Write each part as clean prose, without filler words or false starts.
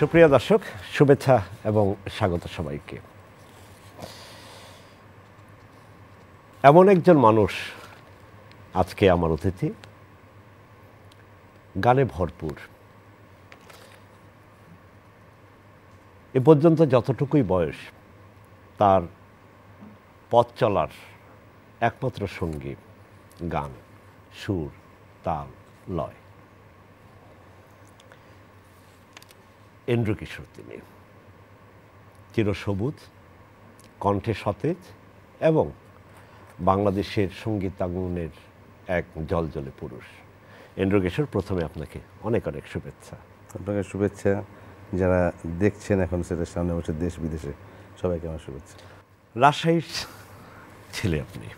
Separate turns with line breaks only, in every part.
সুপ্রিয় দর্শক, শুভেচ্ছা এবং স্বাগত সবাইকে। এমন একজন মানুষ আজকে আমার অতিথি, গানে ভরপুর। এ পর্যন্ত যতটুকুই বয়স, তার পথ চলার একমাত্র সঙ্গী গান, সুর, তাল, লয়। কিশোর তিনি চিরসবুজ, কণ্ঠে সতেজ এবং বাংলাদেশের সঙ্গীতাঙ্গনের এক জলজলে পুরুষ। কিশোর, প্রথমে আপনাকে অনেক অনেক শুভেচ্ছা।
আপনাকে শুভেচ্ছা, যারা দেখছেন এখন সেটার সামনে বসে দেশ বিদেশে সবাইকে আমার শুভেচ্ছা।
রাজশাহীর ছেলে আপনি,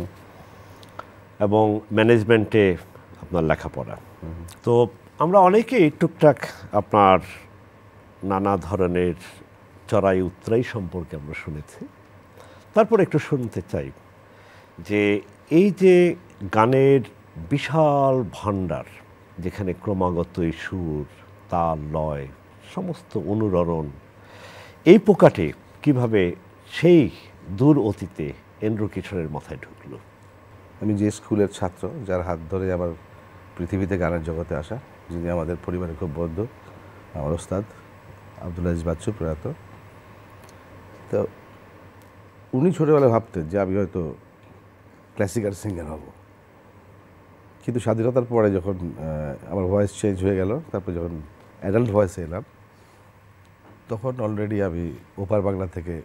এবং ম্যানেজমেন্টে আপনার লেখাপড়া। তো আমরা অনেকেই টুকটাক আপনার নানা ধরনের চড়াই উতরাই সম্পর্কে আমরা শুনেছি। তারপর একটু শুনতে চাই যে এই যে গানের বিশাল ভাণ্ডার, যেখানে ক্রমাগতই সুর, তাল, লয়, সমস্ত অনুরণন, এই পোকাটি কিভাবে সেই দূর অতীতে কিশোরের মাথায় ঢুকলো?
আমি যে স্কুলের ছাত্র, যার হাত ধরে আমার পৃথিবীতে গানের জগতে আসা, যিনি আমাদের পরিবারের খুব বন্ধু, আমার ওস্তাদ আব্দুল আজিজ বাচ্চু প্রয়াত। তো উনি ছোটোবেলায় ভাবতেন যে আমি হয়তো ক্লাসিক্যাল সিঙ্গার হব, কিন্তু স্বাধীনতার পরে যখন আমার ভয়েস চেঞ্জ হয়ে গেল, তারপর যখন অ্যাডাল্ট ভয়েসে এলাম, তখন অলরেডি আমি ওপার বাংলা থেকে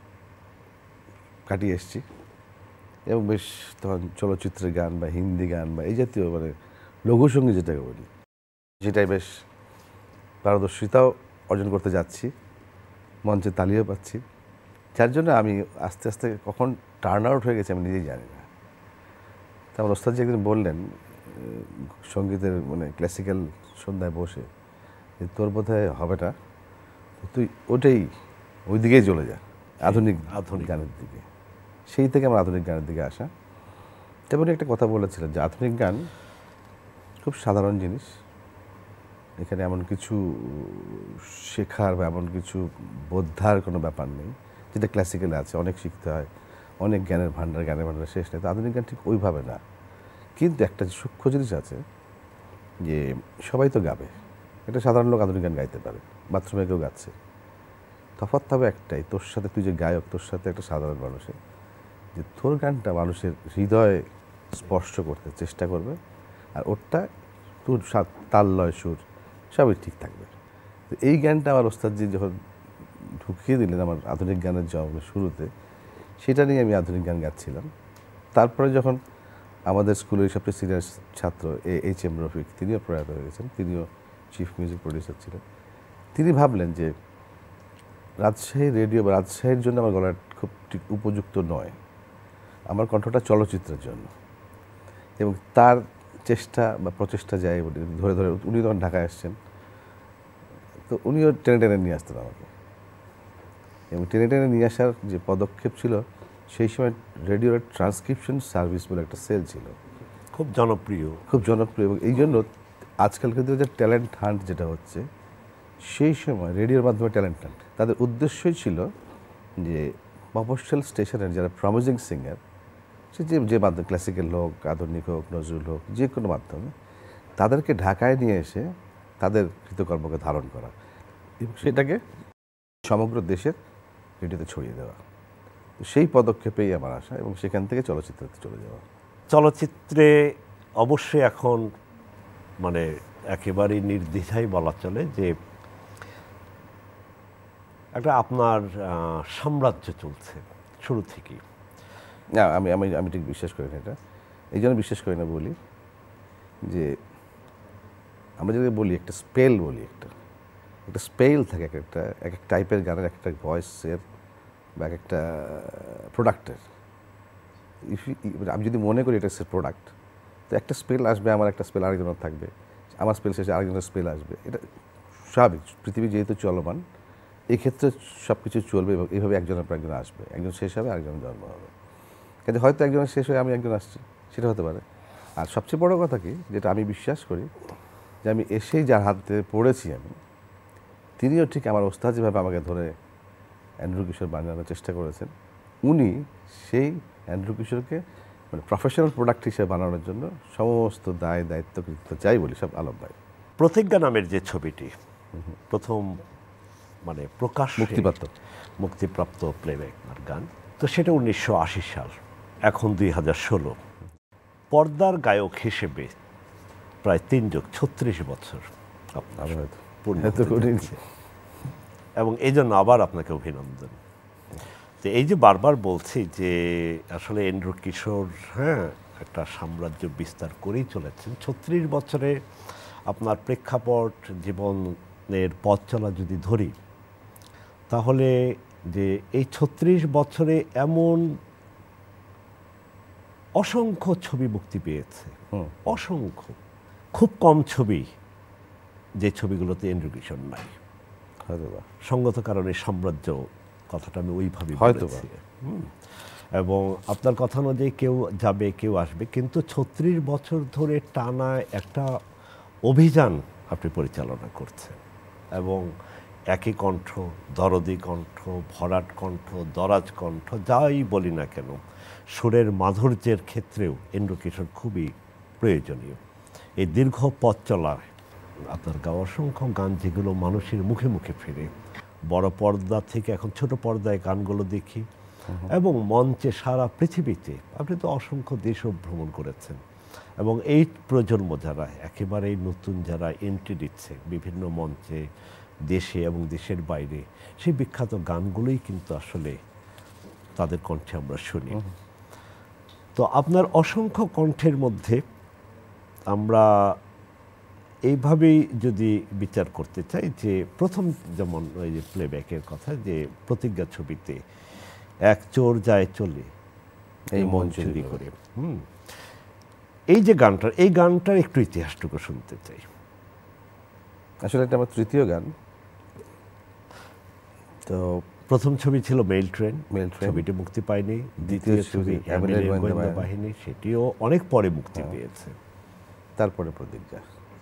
কাটিয়ে এসেছি এবং বেশ তখন চলচ্চিত্রের গান বা হিন্দি গান বা এই জাতীয় মানে লঘুসঙ্গীত যেটাকে বলি, সেটাই বেশ পারদর্শিতাও অর্জন করতে যাচ্ছি, মঞ্চে তালিও পাচ্ছি, যার জন্য আমি আস্তে আস্তে কখন টার্ন আউট হয়ে গেছে আমি নিজেই জানি না। তা আমার ওস্তাদজি একদিন বললেন সঙ্গীতের মানে ক্লাসিক্যাল সন্ধ্যায় বসে, যে তোর বোধহয় হবে না, তুই ওই দিকেই চলে যা, আধুনিক গানের দিকে। সেই থেকে আমার আধুনিক গানের দিকে আসা। তেমনি একটা কথা বলেছিলেন যে আধুনিক গান খুব সাধারণ জিনিস, এখানে এমন কিছু শেখার বা এমন কিছু বোদ্ধার কোনো ব্যাপার নেই, যেটা ক্লাসিক্যালে আছে। অনেক শিখতে হয়, অনেক গানের ভাণ্ডার শেষ নেই। তো আধুনিক গান ঠিক ওইভাবে না, কিন্তু একটা সূক্ষ্ম জিনিস আছে যে সবাই তো গাবে, একটা সাধারণ লোক আধুনিক গান গাইতে পারে, বাথরুমে কেউ গাচ্ছে। তফাৎ তবে একটাই, তোর সাথে তুই যে গায়ক, তোর সাথে একটা সাধারণ মানুষের, যে তোর গানটা মানুষের হৃদয়ে স্পর্শ করতে চেষ্টা করবে, আর ওরটা তোর তাল, লয়, সুর সবই ঠিক থাকবে। তো এই গানটা আমার ওস্তাদজি যখন ঢুকিয়ে দিলেন আমার আধুনিক গানের জন্মের শুরুতে, সেটা নিয়ে আমি আধুনিক গান গাচ্ছিলাম। তারপরে যখন আমাদের স্কুলের সবচেয়ে সিনিয়র ছাত্র এইচ.এম. রফিক, তিনিও প্রয়াত হয়ে গেছেন, তিনিও চিফ মিউজিক প্রডিউসার ছিলেন, তিনি ভাবলেন যে রাজশাহী রেডিও বা রাজশাহীর জন্য আমার গলাটা খুব ঠিক উপযুক্ত নয়, আমার কণ্ঠটা চলচ্চিত্রের জন্য। এবং তার চেষ্টা বা প্রচেষ্টা যায় ধরে ধরে উনি তখন ঢাকায় আসছেন, তো উনিও টেনে টেনে নিয়ে আসতেন আমাকে। এবং টেনে টেনে নিয়ে আসার যে পদক্ষেপ ছিল, সেই সময় রেডিওর ট্রান্সক্রিপশন সার্ভিস বলে একটা সেল ছিল,
খুব জনপ্রিয়।
এবং এই জন্য আজকাল কিন্তু যে ট্যালেন্ট হান্ট যেটা হচ্ছে, সেই সময় রেডিওর মাধ্যমে ট্যালেন্ট হান্ট, তাদের উদ্দেশ্যই ছিল যে মফস্বল স্টেশনের যারা প্রমিজিং সিঙ্গার, সে যে মাধ্যমে ক্লাসিক্যাল হোক, আধুনিক হোক, নজরুল হোক, যে কোনো মাধ্যমে তাদেরকে ঢাকায় নিয়ে এসে তাদের কৃতকর্মকে ধারণ করা এবং সেটাকে সমগ্র দেশের রেডিওতে ছড়িয়ে দেওয়া। সেই পদক্ষেপেই আমার আসা এবং সেখান থেকে চলচ্চিত্রতে চলে যাওয়া।
চলচ্চিত্রে অবশ্যই এখন মানে একেবারেই নির্দ্বিধায় বলা চলে যে একটা আপনার সাম্রাজ্য চলছে শুরু থেকেই।
না, আমি আমি আমি ঠিক বিশ্বাস করি না এটা। এই জন্য বিশ্বাস করি না বলি যে আমরা যদি বলি একটা স্পেল বলি, একটা স্পেল থাকে এক এক টাইপের গানের, একটা ভয়েসের বা এক একটা প্রোডাক্টের। আমি যদি মনে করি এটা প্রোডাক্ট, তো একটা স্পেল আসবে, আমার একটা স্পেল আরেকজনের থাকবে, আমার স্পেল শেষে আরেকজনের স্পেল আসবে। এটা স্বাভাবিক, পৃথিবী যেহেতু চলমান, এই ক্ষেত্রে সব কিছু চলবে এবং এইভাবে একজনের পর একজন আসবে, একজন শেষ হবে, আরেকজনের জন্ম হবে। কিন্তু হয়তো একজনের শেষ হয়ে আমি একজন আসছি, সেটা হতে পারে। আর সবচেয়ে বড় কথা কি, যেটা আমি বিশ্বাস করি, যে আমি এসেই যার হাতে পড়েছি, আমি তিনিও ঠিক আমার ওস্তাদ যেভাবে আমাকে ধরে অ্যান্ড্রু কিশোর বানানোর চেষ্টা করেছেন, উনি সেই অ্যান্ড্রু কিশোরকে মানে প্রফেশনাল প্রোডাক্ট হিসেবে বানানোর জন্য সমস্ত দায় দায়িত্ব কৃতিত্ব যাই বলি সব আলম ভাই।
প্রতিজ্ঞা নামের যে ছবিটি প্রথম মানে প্রকাশ মুক্তিপ্রাপ্ত প্লেব্যাক গান, তো সেটা 1980 সাল, এখন 2016। পর্দার গায়ক হিসেবে প্রায় 3+36 বছর আপনার পূর্ণ হতে যাচ্ছে। এবং এই জন্য আবার আপনাকে অভিনন্দন। তো এই যে বারবার বলছি যে আসলে অ্যান্ড্রু কিশোর একটা সাম্রাজ্য বিস্তার করেই চলেছেন। 36 বছরে আপনার প্রেক্ষাপট জীবনের পথ চলা যদি ধরি, তাহলে যে এই 36 বছরে এমন অসংখ্য ছবি মুক্তি পেয়েছে, অসংখ্য, খুব কম ছবি যে ছবিগুলোতে অ্যান্ড্রু কিশোর নাই। সঙ্গত কারণে সাম্রাজ্য কথাটা আমি ওইভাবে বলেছি। এবং আপনার কথা অনুযায়ী কেউ যাবে কেউ আসবে, কিন্তু 36 বছর ধরে টানা একটা অভিযান আপনি পরিচালনা করছেন। এবং একই কণ্ঠ, দরদি কণ্ঠ, ভরাট কণ্ঠ, দরাজ কণ্ঠ, যাই বলি না কেন, সুরের মাধুর্যের ক্ষেত্রেও অ্যান্ড্রু কিশোর খুবই প্রয়োজনীয়। এই দীর্ঘ পথ চলায় আপনার গাওয়া অসংখ্য গান যেগুলো মানুষের মুখে মুখে ফেরে, বড় পর্দা থেকে এখন ছোট পর্দায় গানগুলো দেখি, এবং মঞ্চে সারা পৃথিবীতে আপনি তো অসংখ্য দেশও ভ্রমণ করেছেন। এবং এই প্রজন্ম যারা একেবারেই নতুন, যারা এন্ট্রি দিচ্ছে বিভিন্ন মঞ্চে দেশে এবং দেশের বাইরে, সেই বিখ্যাত গানগুলোই কিন্তু আসলে তাদের কণ্ঠে আমরা শুনি। তো আপনার অসংখ্য কণ্ঠের মধ্যে আমরা এইভাবেই যদি বিচার করতে চাই যে প্রথম যেমন ওই যে প্লেব্যাকের কথা, যে প্রতিজ্ঞা ছবিতে এক চোর যায় চলে এই মন চুরি করে, এই যে গানটার, এই গানটার একটু ইতিহাসটুকু শুনতে চাই।
আসলে এটা আমার তৃতীয় গান। তো
প্রথম ছবি ছিল মেইল ট্রেন, ছবিটি মুক্তি পায়নি। দ্বিতীয় ছবি গোয়েন্দা বাহিনী, সেটিও অনেক পরে মুক্তি পেয়েছে।
তারপরে প্রতিজ্ঞা।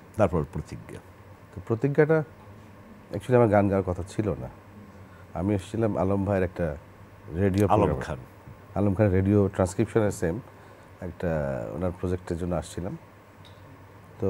তো
প্রতিজ্ঞাটা অ্যাকচুয়ালি আমার গান গাওয়ার কথা ছিল না। আমি এসেছিলাম আলম ভাইয়ের একটা রেডিও, আলম খান রেডিও ট্রান্সক্রিপশনের সেম একটা ওনার প্রজেক্টের জন্য আসছিলাম। তো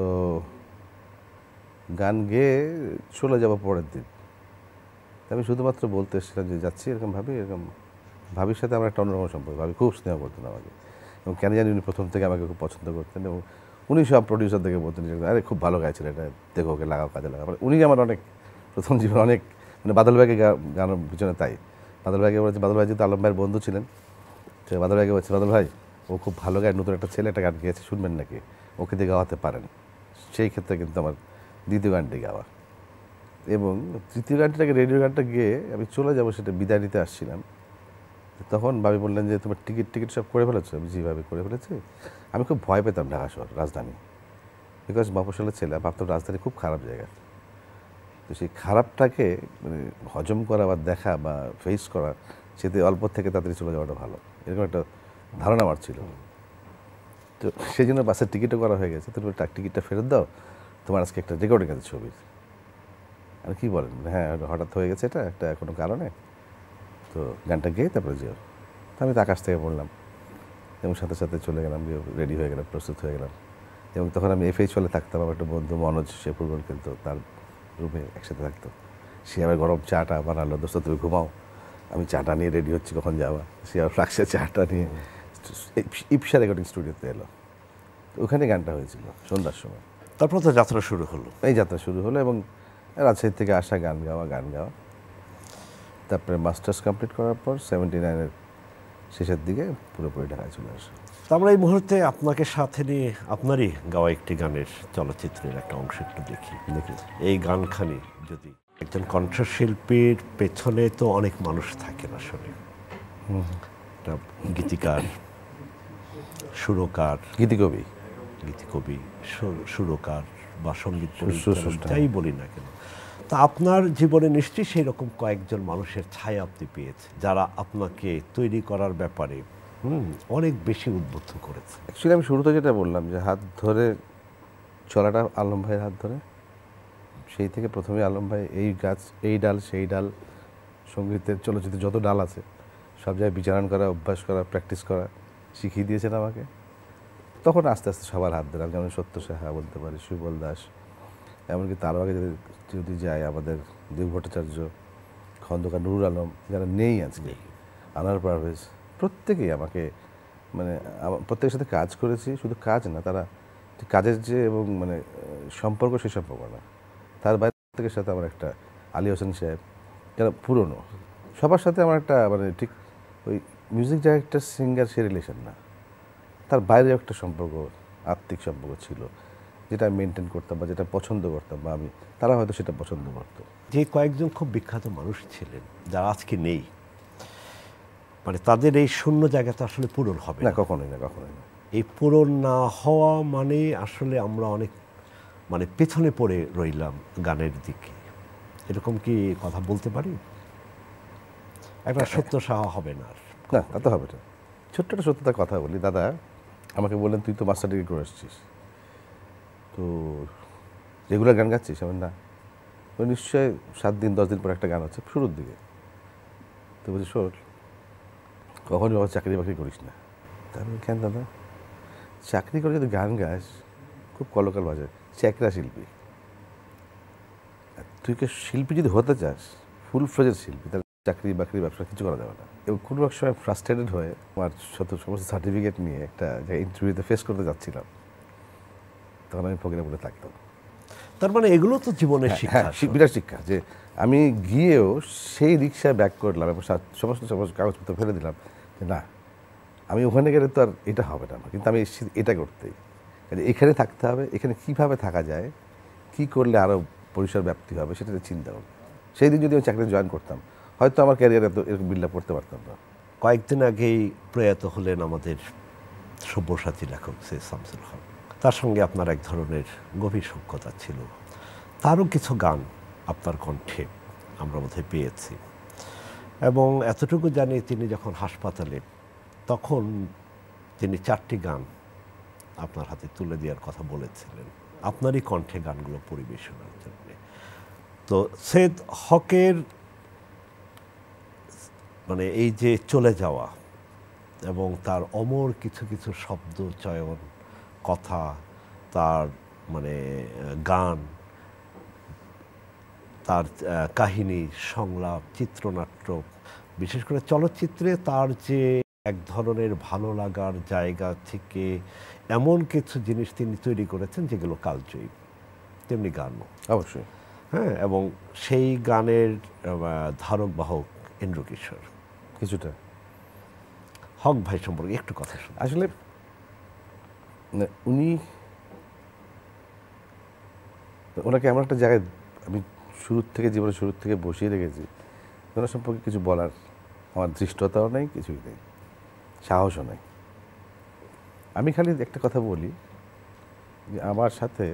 গান গেয়ে চলে যাব পরের দিন। আমি শুধুমাত্র বলতে এসেছিলাম যে যাচ্ছি, এরকম ভাবির সাথে আমার একটা অন্যরকম সম্পর্ক। ভাবি খুব স্নেহ করতেন আমাকে, এবং কেন জানি উনি প্রথম থেকে আমাকে খুব পছন্দ করতেন। এবং উনি সব প্রডিউসার থেকে বলতেন যে আরে খুব ভালো গাইছিল, এটা দেখো, ওকে লাগাও, কাজে লাগাও। উনি আমার অনেক প্রথম জীবন অনেক মানে বাদল ভাইকে গানের পিছনে তাই বাদল ভাইকে বলেছে, বাদল ভাই যেহেতু আলম ভাইয়ের বন্ধু ছিলেন, তো বাদল ভাইকে বলছে, বাদল ভাই ও খুব ভালো গায়, নতুন একটা ছেলে একটা গান গেয়েছে, শুনবেন নাকি, ওকে দিয়ে গাওয়াতে পারেন। সেই ক্ষেত্রে কিন্তু আমার দ্বিতীয় গানটি গাওয়া। এবং তৃতীয় গানটাকে রেডিও গানটা গিয়ে আমি চলে যাবো, সেটা বিদায় নিতে আসছিলাম। তখন ভাবি বললেন যে তোমার টিকিট সব করে ফেলেছো? আমি যেভাবে করে ফেলেছি। আমি খুব ভয় পেতাম ঢাকা শহর, রাজধানী, বিকজ মফস্বলের ছেলে, ভাবতাম রাজধানী খুব খারাপ জায়গা। তো সেই খারাপটাকে মানে হজম করা বা দেখা বা ফেস করা, সেতে অল্প থেকে তাড়াতাড়ি চলে যাওয়াটা ভালো, এরকম একটা ধারণা আমার ছিল। তো সেই জন্য বাসের টিকিটও করা হয়ে গেছে। তুমি টিকিটটা ফেরত দাও, তোমার আজকে একটা রেকর্ডিং আছে ছবির। আর কি বলেন, হ্যাঁ হঠাৎ হয়ে গেছে এটা একটা কোনো কারণে, তো গানটা গেয়ে তারপরে যেও। তো আমি তো আকাশ থেকে পড়লাম এবং সাথে সাথে চলে গেলাম, গিয়ে রেডি হয়ে গেলাম, প্রস্তুত হয়ে গেলাম। এবং তখন আমি এফএইচ হলে থাকতাম, আমার একটা বন্ধু মনোজ, সে ফুটবল খেলতো, তার রুমে একসাথে থাকতো। সে আবার গরম চাটা বানালো, দোস্ত তুমি ঘুমাও, আমি চাটা নিয়ে রেডি হচ্ছি কখন যাওয়া। সে আবার ফ্লাক্সে চাটা নিয়ে ইপসা রেকর্ডিং স্টুডিওতে এলো। ওখানে গানটা হয়েছিল সন্ধ্যার সময়।
তারপর তো যাত্রা শুরু হলো।
এই যাত্রা শুরু হলো এবং রাজশাহী থেকে আসা গান গাওয়া। তারপরে মাস্টার্স কমপ্লিট করার পর 79-এর শেষের দিকে পুরোপুরি ঢাকায় চলে আসে।
আমরা এই মুহূর্তে আপনাকে সাথে নিয়ে আপনারই গাওয়া একটি গানের চলচ্চিত্রের একটা অংশ একটু দেখি। এই গানখানি যদি, একজন কণ্ঠশিল্পীর পেছনে তো অনেক মানুষ থাকেন আসলে, একটা গীতিকার, সুরকার, গীতিকবি, সুরকার বা সঙ্গীত যাই বলি না কেন, তা আপনার জীবনে নিশ্চয়ই সেই রকম কয়েকজন মানুষের ছায়া আপনি পেয়েছে, যারা আপনাকে তৈরি করার ব্যাপারে অনেক বেশি উদ্বুদ্ধ করেছে।
অ্যাকচুয়ালি আমি শুরুতে যেটা বললাম যে হাত ধরে চলাটা, আলম ভাইয়ের হাত ধরে সেই থেকে প্রথমে আলম ভাই এই গাছ এই ডাল সেই ডাল, সঙ্গীতের চলচ্চিত্রের যত ডাল আছে সব জায়গায় বিচারণ করা, অভ্যাস করা, প্র্যাকটিস করা শিখিয়ে দিয়েছেন আমাকে। তখন আস্তে আস্তে সবার হাত দিলাম, যেমন সত্য সাহা বলতে পারি, সুবল দাস, এমনকি তারও আগে যদি যায় আমাদের দেব ভট্টাচার্য, খন্দকার নুরুল আলম, যারা নেই আজকে, আনার পারভেজ, প্রত্যেকেই আমাকে মানে প্রত্যেকের সাথে কাজ করেছি। শুধু কাজ না, তারা কাজের যে এবং মানে সম্পর্ক, সেই সম্পর্ক না, তার বাইরে প্রত্যেকের সাথে আমার একটা, আলী হোসেন সাহেব যারা পুরনো, সবার সাথে আমার একটা মানে ঠিক ওই মিউজিক ডাইরেক্টর সিঙ্গার সে রিলেশন না, তার বাইরে একটা সম্পর্ক, আত্মিক সম্পর্ক ছিল, যেটা আমি মেনটেন করতাম বা যেটা পছন্দ করতাম বা আমি, তারা হয়তো সেটা পছন্দ করতো।
যে কয়েকজন খুব বিখ্যাত মানুষ ছিলেন যারা আজকে নেই, মানে তাদের এই শূন্য জায়গা তো আসলে পূরণ হবে
না, কখনোই না, কখনোই না।
এই পূরণ না হওয়া মানে আসলে আমরা অনেক মানে পেছনে পড়ে রইলাম গানের দিকে, এরকম কি কথা বলতে পারি? একটা সত্য সাহা হবে না আর।
না, তা তো হবে না। ছোট্ট একটা সত্যতার কথা বলি, দাদা আমাকে বললেন তুই তো মাস্টার ডিগ্রি করে আসছিস, তো রেগুলার গান গাচ্ছিস? আমি না। তো নিশ্চয়ই 7 দিন 10 দিন পর একটা গান হচ্ছে শুরুর দিকে। তো বলছি শোন, কখনই বাবা চাকরি বাকরি করিস না। তারপরে কেন দাদা? চাকরি করে যদি গান গাস খুব কলকাল বাজে, চ্যাকরা শিল্পী। তুই কে শিল্পী যদি হতে চাস, ফুল ফ্লেজের শিল্পী, তার চাকরি বাকরি ব্যবসা কিছু করা যাবে না। এবং কোনো এক সময় ফ্রাস্ট্রেটেড হয়ে আমার সমস্ত সার্টিফিকেট নিয়ে একটা ইন্টারভিউতে ফেস করতে যাচ্ছিলাম, তখন আমি ফকিরাপুরে থাকতাম।
তার মানে এগুলো তো জীবনের শিক্ষা,
বিরাট শিক্ষা। যে আমি গিয়েও সেই রিক্সায় ব্যাক করলাম এবং সমস্ত কাগজপত্র ফেলে দিলাম যে না, আমি ওখানে গেলে তো আর এটা হবে না, কিন্তু আমি এটা করতেই, এখানে থাকতে হবে, এখানে কিভাবে থাকা যায়, কি করলে আরও পরিসর ব্যাপ্তি হবে, সেটা চিন্তা করব। সেই দিন যদি আমি চাকরি জয়েন করতাম, হয়তো আমার ক্যারিয়ারে তো এরকম বিল্ড আপ করতে পারতাম না।
কয়েকদিন আগেই প্রয়াত হলেন আমাদের সব্যসাচী লেখক সে শামসুল হক। তার সঙ্গে আপনার এক ধরনের গভীর সখ্যতা ছিল, তারও কিছু গান আপনার কণ্ঠে আমরা বোধহয় পেয়েছি। এবং এতটুকু জানি তিনি যখন হাসপাতালে, তখন তিনি 4টি গান আপনার হাতে তুলে দেওয়ার কথা বলেছিলেন আপনারই কণ্ঠে গানগুলো পরিবেশনার জন্য। তো সৈয়দ হকের মানে এই যে চলে যাওয়া এবং তার অমর কিছু কিছু শব্দ চয়ন, কথা, তার মানে গান, তার কাহিনী, সংলাপ, চিত্রনাট্য, বিশেষ করে চলচ্চিত্রে তার যে এক ধরনের ভালো লাগার জায়গা থেকে এমন কিছু জিনিস তিনি তৈরি করেছেন যেগুলো কালজয়ী, তেমনি গানও
অবশ্যই।
হ্যাঁ, এবং সেই গানের ধারক বাহক এন্ড্রু কিশোর।
কিছুটা
হক ভাই সম্পর্কে একটু কথা শুনুন।
আসলে উনি, ওনাকে এমন একটা জায়গায় আমি জীবনের শুরুর থেকে বসিয়ে রেখেছি, ওনার সম্পর্কে কিছু বলার আমার ধৃষ্টতাও নেই, কিছুই নেই, সাহসও নেই। আমি খালি একটা কথা বলি যে আমার সাথে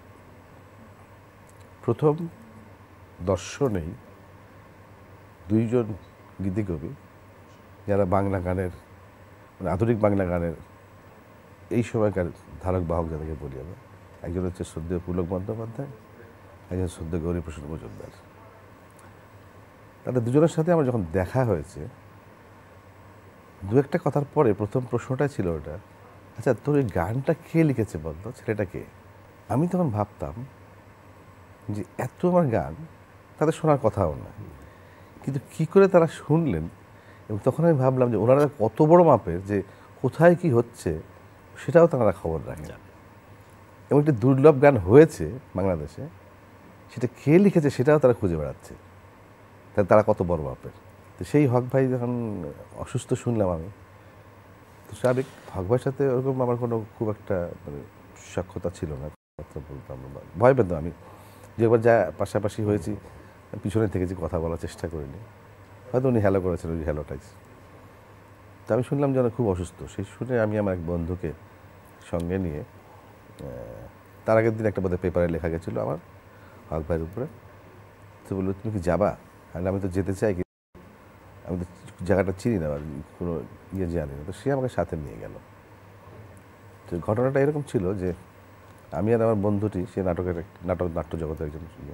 প্রথম দর্শনেই 2 জন গীতিকবি, যারা বাংলা গানের মানে আধুনিক বাংলা গানের এই সময়কার ধারক বাহক যাদেরকে বলি আমরা, একজন হচ্ছে শ্রদ্ধেয় পুলক বন্দ্যোপাধ্যায়, একজন শ্রদ্ধেয় গৌরীপ্রসাদ মজুমদার। তাদের দুজনের সাথে আমার যখন দেখা হয়েছে, 2-একটা কথার পরে প্রথম প্রশ্নটাই ছিল ওটা, আচ্ছা তোর এই গানটা কে লিখেছে বলতো, ছেলেটা কে? আমি তখন ভাবতাম যে এত আমার গান তাদের শোনার কথাও না, কিন্তু কি করে তারা শুনলেন। এবং তখন আমি ভাবলাম যে ওনারা কত বড় মাপের, যে কোথায় কি হচ্ছে সেটাও তারা খবর রাখেন। এবং একটি দুর্লভ গান হয়েছে বাংলাদেশে, সেটা কে লিখেছে সেটাও তারা খুঁজে বেড়াচ্ছে, তারা কত বড় মাপের। তো সেই হক ভাই যখন অসুস্থ শুনলাম আমি, তো স্বাভাবিক হক ভাইয়ের সাথে ওরকম আমার কোনো খুব একটা মানে সখ্যতা ছিল না, কথা বলতাম না, ভয় পেতাম। আমি যে একবার যা পাশাপাশি হয়েছি, পিছনে থেকে যে কথা বলার চেষ্টা করিনি, হয়তো উনি হ্যালো করেছেন, ওই হ্যালোটাই। তো আমি শুনলাম যে খুব অসুস্থ। সেই শুনে আমি আমার এক বন্ধুকে সঙ্গে নিয়ে, তার আগের দিন একটা বোধহয় পেপারে লেখা গেছিলো আমার হক ভাইয়ের উপরে, তো বললো তুমি কি যাবা? আমি তো যেতে চাই, আমি তো জায়গাটা চিনি না, কোনো জানি না। তো সে আমাকে সাথে নিয়ে গেল। তো ঘটনাটা এরকম ছিল যে আমি আর আমার বন্ধুটি সে নাট্য জগতের একজন ছিল,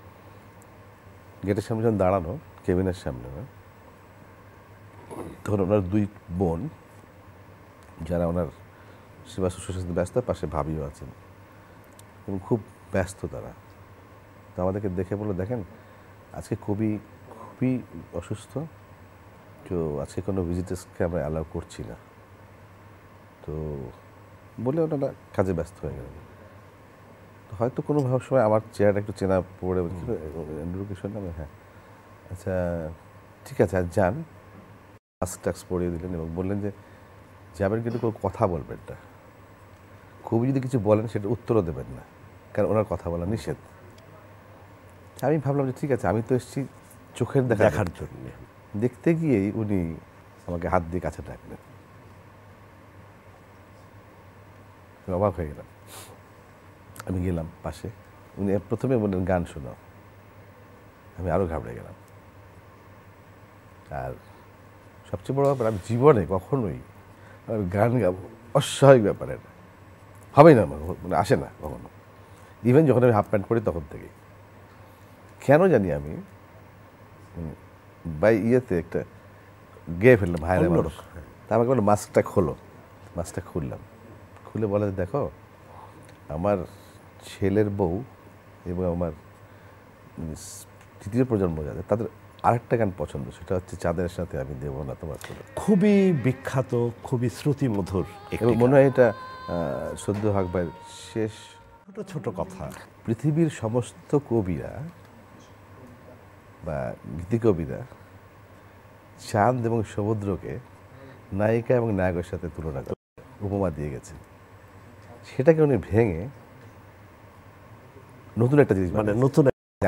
গেটের সামনে যখন দাঁড়ানো, কেবিনের সামনে, তখন ওনার দুই বোন যারা ওনার সেবা শুশ্রূষার সাথে ব্যস্ত, পাশে ভাবিও আছেন এবং খুব ব্যস্ত তারা। তো আমাদেরকে দেখে বললো, দেখেন আজকে কবি খুবই অসুস্থ, তো আজকে কোনো ভিজিটার্সকে আমরা অ্যালাউ করছি না। তো বলে ওনারা কাজে ব্যস্ত হয়ে গেলেন। তো হয়তো কোনো সময় আমার চেহারাটা একটু চেনা পড়ে, কিশোর নামে, হ্যাঁ আচ্ছা ঠিক আছে আর যান, মাস্ক টাস্ক পরিয়ে দিলেন এবং বললেন যে যাবেন কিন্তু কোনো কথা বলবেন না, কবি যদি কিছু বলেন সেটা উত্তরও দেবেন না, কারণ ওনার কথা বলা নিষেধ। আমি ভাবলাম যে ঠিক আছে, আমি তো এসেছি চোখের দেখার জন্য। দেখতে গিয়েই উনি আমাকে হাত দিয়ে কাছে ডাকলেন, অবাক হয়ে গেলাম। আমি গেলাম পাশে, উনি প্রথমে বললেন গান শোনাও, আমি আরও ঘাবড়ে গেলাম। আর সবচেয়ে বড় ব্যাপার, আমি জীবনে কখনোই আমি গান গাবো অস্বাভাবিক ব্যাপারে হবেই না, মানে আসে না কখনো। ইভেন যখন আমি হাফ প্যান্ট পরি তখন থেকেই কেন জানি আমি ইয়েতে একটা গেয়ে ফেললাম, ভাইয়ের মানুষ। তা আমাকে বললো মাস্কটা খোলো, মাস্কটা খুললাম, খুলে বলে দেখো আমার ছেলের বউ এবং আমার তৃতীয় প্রজন্ম যাদের, তাদের আরেকটা গান পছন্দ, সেটা হচ্ছে চাঁদের সাথে আমি দেবো না তোমার চলে।
খুবই বিখ্যাত, খুবই শ্রুতিমধুর
এবং মনে হয় এটা সদ্য হক ভাইয়ের শেষ
ছোট ছোট কথা।
পৃথিবীর সমস্ত কবিরা বা গীতিকবিরা চাঁদ এবং সমুদ্রকে নায়িকা এবং নায়কের সাথে তুলনা করে উপমা দিয়ে গেছে, সেটাকে উনি ভেঙে নতুন একটা জিনিস,
মানে নতুন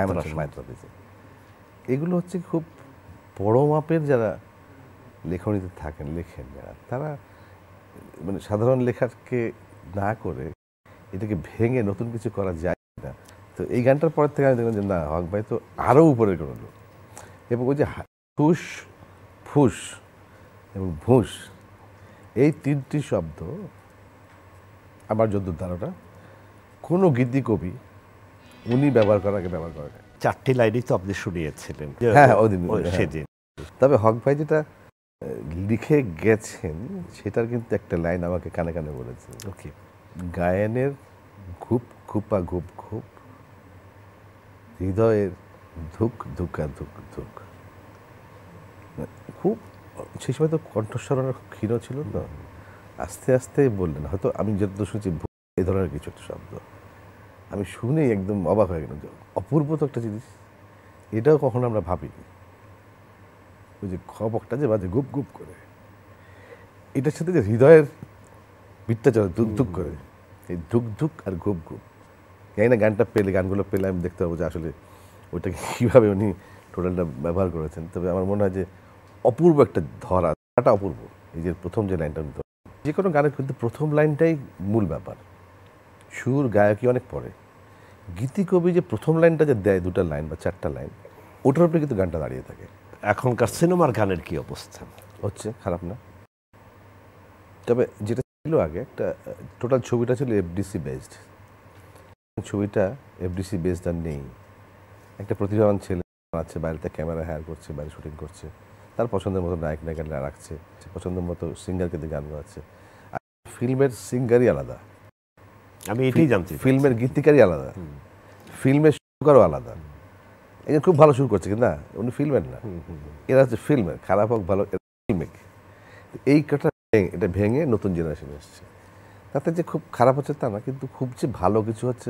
এগুলো হচ্ছে খুব বড় মাপের যারা লেখনীতে থাকেন, লেখেন যারা, তারা মানে সাধারণ লেখাকে না করে এটাকে ভেঙে নতুন কিছু করা যায় না। তো এই গানটার পরের থেকে আমি দেখলাম যে না, হক ভাই তো আরও উপরের কোনো লোক। এবং ওই যে ফুস ফুস এবং ভুস, এই তিনটি শব্দ আমার যদ্দূর ধারণা কোনো গীতি কবি উনি ব্যবহার করার আগে ব্যবহার করেন।
4টি লাইনই তো আপনি শুনিয়েছিলেন
হ্যাঁ ওদিন
সেদিন।
তবে হক ভাই যেটা লিখে গেছেন সেটার কিন্তু একটা লাইন আমাকে কানে কানে বলেছে,
ওকে,
গায়নের ঘুপ ঘুপা ঘুপ ঘুপ, হৃদয়ের ধুক ধুকা ধুক ধুক। খুব সেই সময় তো কণ্ঠস্বর খুব ক্ষীণ ছিল, তো আস্তে আস্তে বললেন, হয়তো আমি যত শুনছি এই ধরনের কিছু একটা শব্দ, আমি শুনেই একদম অবাক হয়ে গেলাম যে অপূর্ব তো একটা জিনিস, এটাও কখনো আমরা ভাবিনি। ওই যে খবকটা যে বাজে গুপ গুপ করে, এটার সাথে যে হৃদয়ের বিটটা চলে ধুক ধুক করে, এই ধুক ধুক আর গুপ গুপ, জানি না গানটা পেলে, গানগুলো পেলে আমি দেখতে পাবো যে আসলে ওইটাকে কীভাবে উনি টোটালটা ব্যবহার করেছেন। তবে আমার মনে হয় যে অপূর্ব একটা ধরাটা অপূর্ব। এই যে প্রথম যে লাইনটা, যে কোনো গানের কিন্তু প্রথম লাইনটাই মূল ব্যাপার, সুর গায়কই অনেক পরে। গীতিকবি যে প্রথম লাইনটা যে দেয়, 2টা লাইন বা 4টা লাইন, ওটার উপরে কিন্তু গানটা দাঁড়িয়ে থাকে।
এখনকার সিনেমার গানের কি অবস্থা?
হচ্ছে খারাপ না, তবে যেটা ছিল আগে, একটা টোটাল ছবিটা ছিল এফডিসি বেসড, ছবিটা এফডিসি বেসড আর নেই। একটা প্রতিভাবান ছেলে আছে, বাইরেতে ক্যামেরা হায়ার করছে, বাইরে শুটিং করছে, তার পছন্দের মতো নায়ক নায়িকা রাখছে, পছন্দের মতো সিঙ্গারকে দিয়ে গান গাচ্ছে। আর ফিল্মের সিঙ্গারই আলাদা,
আমি এটাই জানছি,
ফিল্মের গীতিকারই আলাদা, ফিল্মের সুরকারও আলাদা। এখানে খুব ভালো সুর করছে কিন্তু না, উনি ফিল্মের না, এরা হচ্ছে ফিল্মের, খারাপ হোক ভালো ফিল্মিক। এই কথা এটা ভেঙে নতুন জেনারেশন এসছে, তাতে যে খুব খারাপ হচ্ছে তা না, কিন্তু খুব যে ভালো কিছু হচ্ছে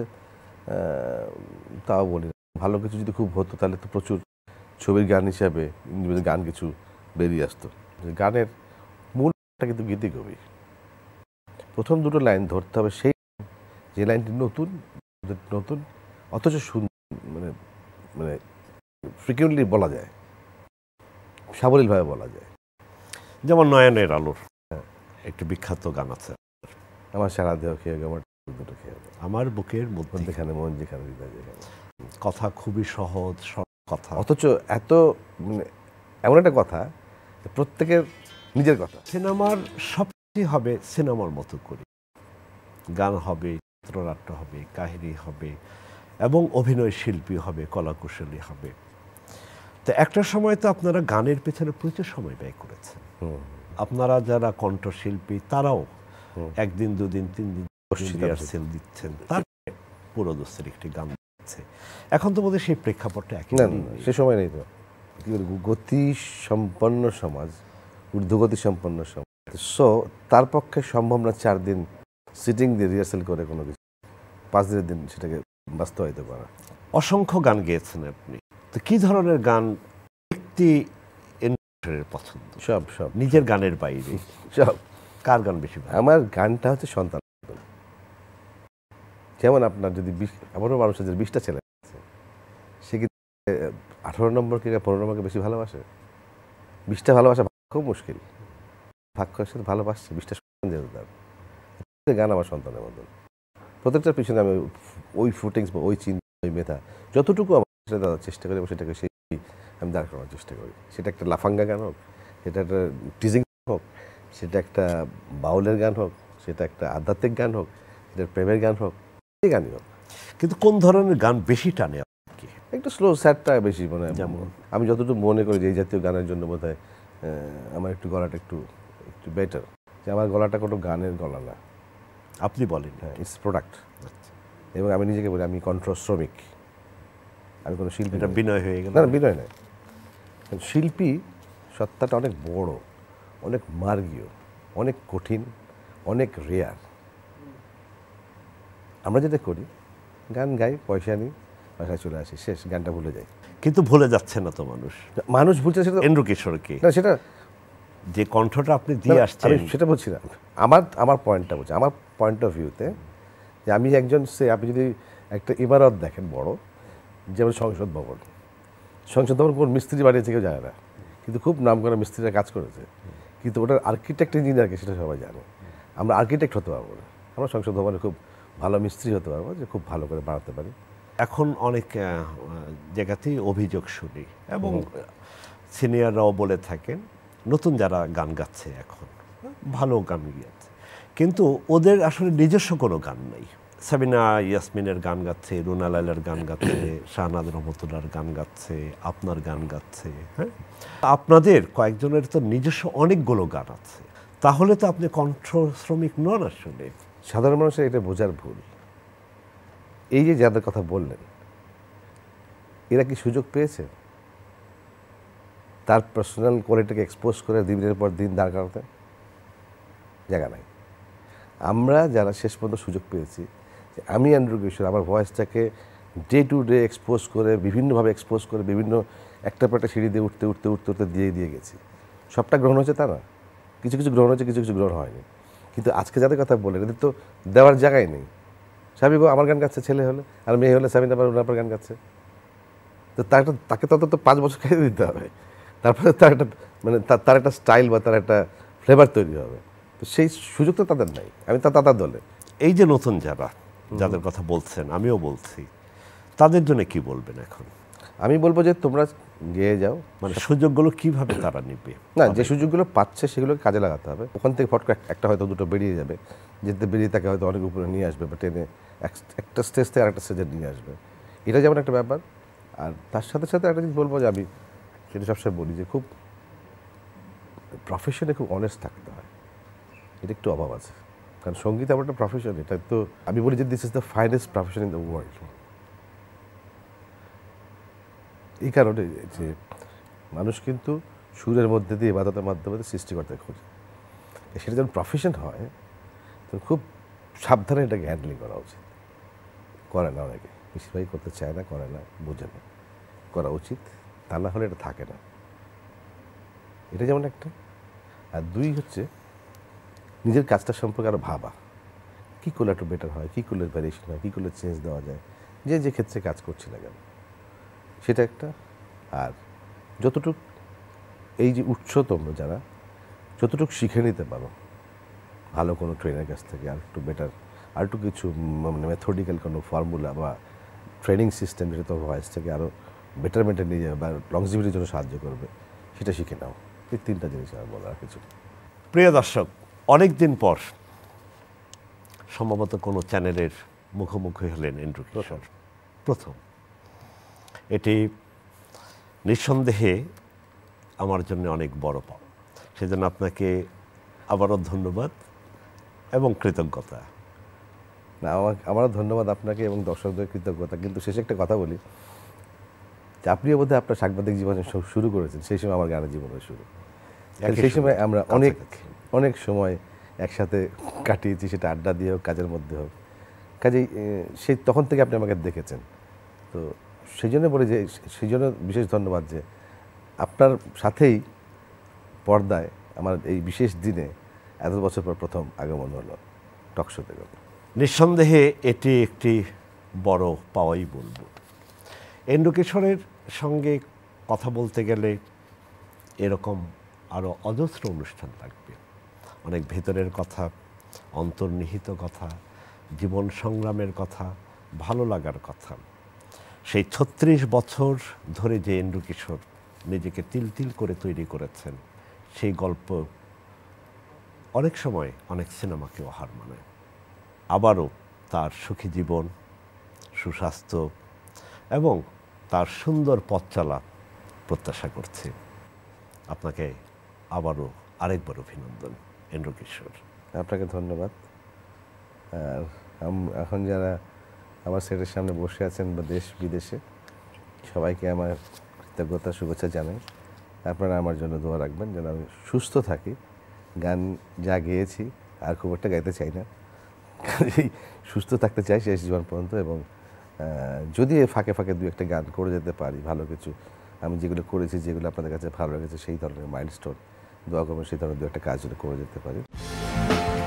তাও বলি না। ভালো কিছু যদি খুব হতো তাহলে তো প্রচুর ছবির গান হিসাবে ইংরেজি গান কিছু বেরিয়ে আসতো। গানের মূলটা কিন্তু গীতিকবি, প্রথম 2টো লাইন ধরতে হবে, সেই যে লাইনটি নতুন নতুন অথচ মানে মানে ফ্রিকুয়েন্টলি বলা যায়, সাবলীলভাবে বলা যায়।
যেমন নয়নের আলোর একটি বিখ্যাত গান আছে,
আমার সারা দেহ খেয়ে গেল, আমার দুটো খেয়ে গেল,
আমার বুকের মধ্যেখানে
মন যেখানে হৃদয় যেখানে।
কথা খুবই সহজ কথা,
অথচ এত মানে এমন একটা কথা প্রত্যেকের নিজের কথা।
সিনেমার সবটি হবে সিনেমার মতো করে, গান হবে, চিত্রনাট্য হবে, কাহিনী হবে এবং অভিনয় শিল্পী হবে, কলাকুশলী হবে। তো একটা সময় তো আপনারা গানের পেছনে প্রচুর সময় ব্যয় করেছেন। আপনারা যারা কণ্ঠশিল্পী তারাও একদিন, দুদিন, 3 দিন রিহার্সেল দিচ্ছেন, তারপরে পুরোদস্তুর একটি গান দিচ্ছে। এখন তো বোধহয় সেই প্রেক্ষাপটটা একেবারেই নেই।
সে সময় নেই তো। কি গতি সম্পন্ন সমাজ, ঊর্ধ্বগতি সম্পন্ন সমাজ, সো তার পক্ষে সম্ভব না 4 দিন সিটিং দিয়ে রিহার্সেল করে কোনো কিছু 5 দিনের দিন সেটাকে বাস্তবায়িত করা।
অসংখ্য গান গেয়েছেন আপনি, তো কি ধরনের গান ব্যক্তি পছন্দ?
সব সব
নিজের গানের বাইরে
সব।
কার গান বেশি?
আমার গানটা হচ্ছে সন্তান। যেমন আপনার যদি এমনও মানুষের যে 20টা ছেলে আছে, সে কি 18 নম্বরকে 15 নম্বরকে বেশি ভালোবাসে? 20টা ভালোবাসা খুব মুশকিল। ভাগ করার সাথে ভালোবাসছে 20টা সন্তান যেহেতু তার গান আমার সন্তানের মতন। প্রত্যেকটার পিছনে আমি ওই ফুটিংস বা ওই চিন্তা, ওই মেধা যতটুকু আমার দেওয়ার চেষ্টা করি, সেটাকে সেই আমি দাঁড় করানোর চেষ্টা করি। সেটা একটা লাফাঙ্গা গান হোক, সেটা একটা টিজিং হোক, সেটা একটা বাউলের গান হোক, সেটা একটা আধ্যাত্মিক গান হোক, সেটা প্রেমের গান হোক, এই গানই হোক।
কিন্তু কোন ধরনের গান বেশি টানে আপনাকে?
একটু স্লো স্যাডটা বেশি, মানে আমি যতটুকু মনে করি যে এই জাতীয় গানের জন্য বোধহয় আমার একটু গলাটা একটু বেটার। যে আমার গলাটা কোনো গানের গলা না।
আপনি বলেন?
হ্যাঁ, ইটস প্রোডাক্ট। এবং আমি নিজেকে বলি আমি কণ্ঠ শ্রমিক, আমি কোনো শিল্পী।
এটা বিনয় হয়ে গেল?
না, বিনয় নয়। শিল্পী সত্তাটা অনেক বড়, অনেক মার্গীয়, অনেক কঠিন, অনেক রেয়ার। আমরা যেটা করি, গান গাই, পয়সা নিই, বাসায় চলে আসি, শেষ, গানটা ভুলে যাই।
কিন্তু ভুলে যাচ্ছে না তো মানুষ
ভুলছে সেটা
এন্ড্রু কিশোরকে,
না, সেটা
যে কণ্ঠটা আপনি দিয়ে আসছেন।
আমি সেটা বলছি না, আমার পয়েন্টটা বলছি, আমার পয়েন্ট অফ ভিউতে, যে আমি একজন, আপনি যদি একটা ইমারত দেখেন বড়, যেমন সংসদ ভবন কোন মিস্ত্রি বানিয়েছে কেউ জানে না, কিন্তু খুব নাম করা মিস্ত্রিরা কাজ করেছে। কিন্তু ওটার আর্কিটেক্ট ইঞ্জিনিয়ারকে সেটা সবাই জানে। আমরা আর্কিটেক্ট হতে পারবো না, আমরা সংসদ ভবনে খুব ভালো মিস্ত্রি হতে পারবো, যে খুব ভালো করে বানাতে পারি।
এখন অনেক জায়গাতেই অভিযোগ শুনি এবং সিনিয়ররাও বলে থাকেন, নতুন যারা গান গাচ্ছে এখন ভালো গান গাচ্ছে, কিন্তু ওদের আসলে নিজস্ব কোনো গান নেই। সাবিনা ইয়াসমিনের গান গাচ্ছে, রুনা লাইলার গান গাচ্ছে, শাহনাজ রহমতুল্লাহর গান গাচ্ছে, আপনার গান গাচ্ছে। হ্যাঁ, আপনাদের কয়েকজনের তো নিজস্ব অনেকগুলো গান আছে, তাহলে তো আপনি কণ্ঠ শ্রমিক নন। আসলে
সাধারণ মানুষের এটা বোঝার ভুল। এই যে যাদের কথা বললেন, এরা কি সুযোগ পেয়েছে তার পার্সোনাল কোয়ালিটিকে এক্সপোজ করে দিনের পর দিন দাঁড় করাতে? জায়গা নাই। আমরা যারা শেষ পর্যন্ত সুযোগ পেয়েছি, যে আমি এন্ড্রু কিশোর আমার ভয়েসটাকে ডে টু ডে এক্সপোজ করে, বিভিন্নভাবে এক্সপোজ করে, বিভিন্ন একটা পর একটা সিঁড়ি দিয়ে উঠতে উঠতে উঠতে উঠতে দিয়ে গেছি। সবটা গ্রহণ হয়েছে তা না, কিছু কিছু গ্রহণ হয়েছে, কিছু কিছু গ্রহণ হয়নি। কিন্তু আজকে যাদের কথা বললেন, এদের তো দেওয়ার জায়গায় নেই। স্বাভাবিক আমার গান গাচ্ছে, ছেলে হলে, আর মেয়ে হলে সাবিনা বা রুনাপার গান গাচ্ছে, তো তাকে তত 5 বছর খাইয়ে দিতে হবে, তারপরে তার একটা মানে তার একটা স্টাইল বা তার একটা ফ্লেভার তৈরি হবে। তো সেই সুযোগ তো তাদের নাই। আমি তাদের দলে।
এই যে নতুন যাদের কথা বলছেন, আমিও বলছি, তাদের জন্য কি বলবেন এখন?
আমি বলবো যে তোমরা গিয়ে যাও,
মানে সুযোগগুলো কিভাবে তারা নিবে?
না, যে সুযোগগুলো পাচ্ছে সেগুলোকে কাজে লাগাতে হবে। ওখান থেকে ফটকা একটা হয়তো দুটো বেরিয়ে যাবে, যেতে বেরিয়ে তাকে হয়তো অনেক উপরে নিয়ে আসবে, বা টেনে একটা স্টেজ থেকে আরেকটা স্টেজে নিয়ে আসবে। এটা যেমন একটা ব্যাপার। আর তার সাথে সাথে একটা জিনিস বলবো, যে আমি সেটা সবসময় বলি, যে খুব প্রফেশনে খুব অনেস্ট থাকতে হয়। এটা একটু অভাব আছে, কারণ সঙ্গীত আমার একটা প্রফেশন। এটা তো আমি বলি যে this is the finest profession in the world. এই কারণে যে মানুষ কিন্তু সুরের মধ্যে দিয়ে, ইবাদতের মাধ্যমে সৃষ্টি করতে খোঁজে। সেটা যখন প্রফেশন হয়, তখন খুব সাবধানে এটাকে হ্যান্ডলিং করা উচিত। করে না অনেকে, বেশিরভাগই করতে চায় না, করে না, বোঝে না। করা উচিত, তা না হলে এটা থাকে না। এটা যেমন একটা। আর 2 হচ্ছে নিজের কাজটা সম্পর্কে আরও ভাবা, কী করলে একটু বেটার হয়, কী করলে ভ্যারিয়েশন হয়, কী করলে চেঞ্জ দেওয়া যায়, যে ক্ষেত্রে কাজ করছি না কেন, সেটা একটা। আর যতটুক এই যে তোমরা যারা যতটুকু শিখে নিতে পারো ভালো কোনো ট্রেনের কাছ থেকে, আর একটু বেটার, আর একটু কিছু মানে মেথডিক্যাল কোনো ফর্মুলা বা ট্রেনিং সিস্টেম, যেটা তোমার ভয়েস থেকে আরও বেটারমেন্টে নিয়ে যাবে বা লংজিভিটির জন্য সাহায্য করবে, সেটা শিখে নাও। এই 3টা জিনিস আমার বলার কিছু।
প্রিয় দর্শক, অনেক দিন পর সম্ভবত কোনো চ্যানেলের মুখোমুখি হলেন এন্ড্রু কিশোর প্রথম। এটি নিঃসন্দেহে আমার জন্য অনেক বড় পাওয়া। সেজন্য আপনাকে আবারও ধন্যবাদ এবং কৃতজ্ঞতা।
না, আমারও ধন্যবাদ আপনাকে এবং দর্শকদের কৃতজ্ঞতা। কিন্তু শেষে একটা কথা বলি, যে আপনিও বোধহয় আপনার সাংবাদিক জীবনে শুরু করেছেন, সেই সময় আমার গানের জীবনের শুরু। সেই সময় আমরা অনেক সময় একসাথে কাটিয়েছি, সেটা আড্ডা দিয়ে হোক, কাজের মধ্যে হোক। কাজেই সেই তখন থেকে আপনি আমাকে দেখেছেন। তো সেই জন্য বলি যে সেই জন্য বিশেষ ধন্যবাদ যে আপনার সাথেই পর্দায় আমার এই বিশেষ দিনে এত বছর পর প্রথম আগমন হলো টক শোতে।
নিঃসন্দেহে এটি একটি বড় পাওয়াই বলবো। এন্ড্রু কিশোরের সঙ্গে কথা বলতে গেলে এরকম আরও অজস্র অনুষ্ঠান লাগবে। অনেক ভেতরের কথা, অন্তর্নিহিত কথা, জীবন সংগ্রামের কথা, ভালো লাগার কথা। সেই ৩৬ বছর ধরে যে এন্ড্রু কিশোর নিজেকে তিল তিল করে তৈরি করেছেন, সেই গল্প অনেক সময় অনেক সিনেমাকেও হার মানায়। আবারও তার সুখী জীবন, সুস্বাস্থ্য এবং তার সুন্দর পথ চলা প্রত্যাশা করছি। আপনাকে আবারও আরেকবার অভিনন্দন এন্ড্রু কিশোর।
আপনাকে ধন্যবাদ। আর এখন যারা আমার সেটের সামনে বসে আছেন বা দেশ বিদেশে, সবাইকে আমার কৃতজ্ঞতা শুভেচ্ছা জানাই। আপনারা আমার জন্য দোয়া রাখবেন যেন আমি সুস্থ থাকি। গান যা গেয়েছি আর খুব একটা গাইতে চাই না, কাজেই সুস্থ থাকতে চাই শেষ জীবন পর্যন্ত। এবং যদি ফাঁকে ফাঁকে দু একটা গান করে যেতে পারি, ভালো কিছু আমি যেগুলো করেছি, যেগুলো আপনাদের কাছে ভালো লেগেছে, সেই ধরনের মাইলস্টোন দোয়া করবেন, সেই ধরনের দু একটা কাজ করে যেতে পারি।